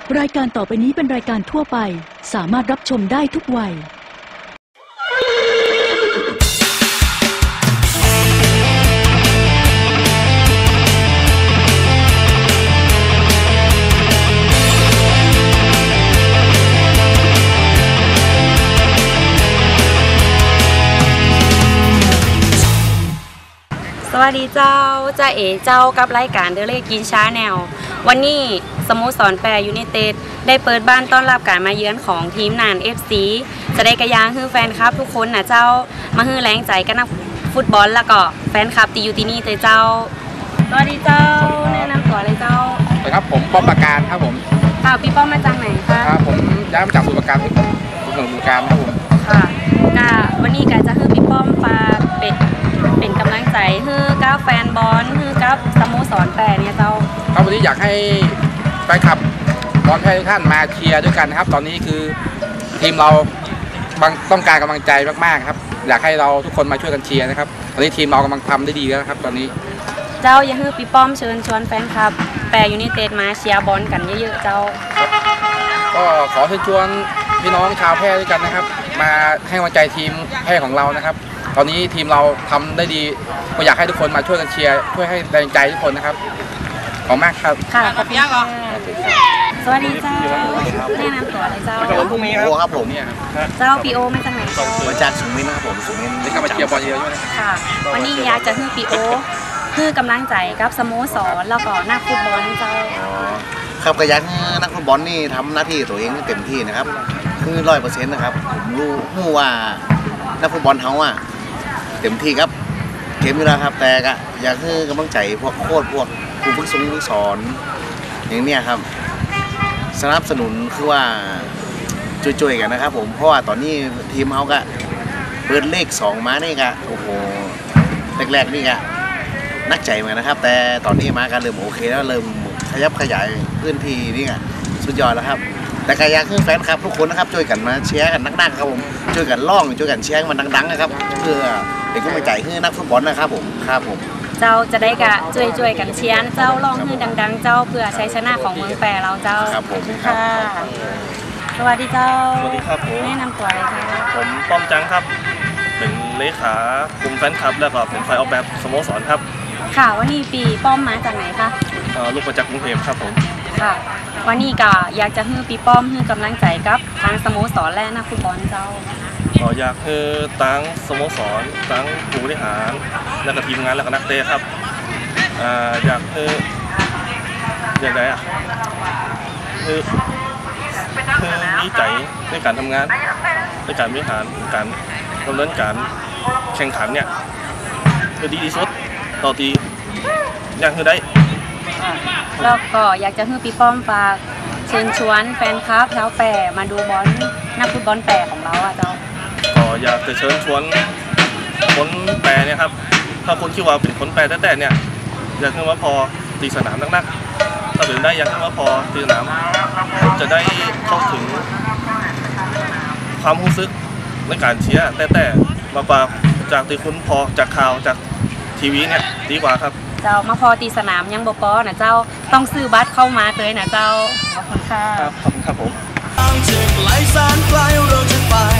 รายการต่อไปนี้เป็นรายการทั่วไปสามารถรับชมได้ทุกวัยสวัสดีเจ้าจ่าเอ๋เจ้ากับรายการเดอะเลกินชาแนลวันนี้สโมสรแปรยูไนเต็ดได้เปิดบ้านต้อนรับการมาเยือนของทีมนาน FC จะได้กระยางฮือแฟนคลับทุกคนนะเจ้ามาฮือแรงใจกันนักฟุตบอลแล้วก็แฟนคลับตีอยู่ที่นี่เจ้าสวัสดีเจ้าแนะนำตัวเลยเจ้าครับผมป้อมปราการครับผมค่ะพี่ป้อมมาจากไหนคะครับผมย้ายมาจากสมุทรปราการครับผมค่ะวันนี้ก็จะฮือพี่ป้อมมาเป็นกำลังใจฮือกับแฟนบอลฮือกับสโมสรแปรเนี่ยเจ้าครับวันนี้อยากให้แฟนคลับบอลแพรทุกท่านมาเชียร์ด้วยกันนะครับตอนนี้คือทีมเราต้องการกำลังใจมากๆครับอยากให้เราทุกคนมาช่วยกันเชียร์นะครับตอนนี้ทีมเรากำลังทำได้ดีแล้วครับตอนนี้เจ้าอย่าฮือพี่ป้อมเชิญชวนแฟนคลับแปรยูไนเต็ดมาเชียร์บอลกันเยอะๆเจ้าก็ขอเชิญชวนพี่น้องชาวแพร่ด้วยกันนะครับมาให้กำลังใจทีมแพร่ของเรานะครับตอนนี้ทีมเราทำได้ดีก็อยากให้ทุกคนมาช่วยกันเชียร์ช่วยให้แรงใจทุกคนนะครับขอบคุณมากครับค่ะขอบคุณค่ะสวัสดีเจ้าแนะนำตัวเลยเจ้าพรุ่งนี้ครับผมเจ้าปีโอมาจากไหนเจ้ามาจากสุรินทร์ครับผมสุรินทร์ได้เข้ามาเชียร์บอลเยอะๆค่ะวันนี้อยากจะให้ปีโอคือกำลังใจกับสโมสรแล้วก็นักฟุตบอลเจ้าครับก็อยากให้นักฟุตบอลนี่ทำหน้าที่ตัวเองเต็มที่นะครับคือ100%นะครับผมรู้ว่านักฟุตบอลเขาอะเต็มที่ครับเกมนี้แล้วครับแต่ก็อยากให้กำลังใจพวกโค้ชพวกครูฝึกสอนอย่างเนี้ยครับสนับสนุนคือว่าช่วยๆกันนะครับผมเพราะว่าตอนนี้ทีมเขาก็เปิดเลข2มานี่ก็โอ้โหแรกๆนี่ก็นักใจเหมือนนะครับแต่ตอนนี้มาก็เริ่มโอเคแล้วเริ่มขยับขยายพื้นที่นี่ก็สุดยอดแล้วครับแต่ก็อยากให้แฟนคลับทุกคนนะครับช่วยกันมาเชียร์กันนักๆครับผมช่วยกันร้องช่วยกันเชียร์มันดังๆนะครับเพื่อเป็นกำลังใจให้นักฟุตบอลนะครับผมครับผมเจ้าจะได้กะช่วยกันเชียร์เจ้าร้องให้ดังๆเจ้าเพื่อชัยชนะของเมืองแปรเราเจ้าครับผมค่ะสวัสดีเจ้าสวัสดีครับผมแนะนำตัวเลยค่ะผมป้อมจังครับเป็นเลขากลุ่มแฟนคลับแล้วก็เป็นฝ่ายออกแบบสโมสรครับค่ะวันนี้ปีป้อมมาจากไหนคะลูกมาจากกรุงเทพครับผมค่ะวันนี้ก็อยากจะให้ปีป้อมให้กำลังใจกับทางสโมสรและนักฟุตบอลเจ้าอยากให้ตั้งสโมสรตั้งผู้บริหารและก็ทีมงานและก็นักเตะครับอยากให้อย่างไรคือมีใจในการทำงานในการบริหารการดำเนินการแข่งขันเนี่ยคือดีที่สุดต่อทีอยากให้ได้แล้วก็อยากจะให้ปีป้อมฝากเชิญชวนแฟนคลับชาวแปรมาดูบอลนักฟุตบอลแปรของเราเจ้าก็อยากจะเชิญชวนคนแปรเนี่ยครับถ้าคนที่ว่าเป็นคนแปรแต่เนี่ยอยากให้ว่าพอตีสนามนักๆถ้าเป็นได้อยากให้ว่าพอตีสนามจะได้เข้าถึงความรู้สึกในการเชียร์แต่มาปาจากตีคุณพอจากข่าวจากทีวีเนี่ยดีกว่าครับเจ้ามาพอตีสนามยังบ่พอนะเจ้าต้องซื้อบัตรเข้ามาเลยนะเจ้าขอบคุณค่ะขอบคุณครับผมทางเจ็บไหลแสนไกลเราจะไป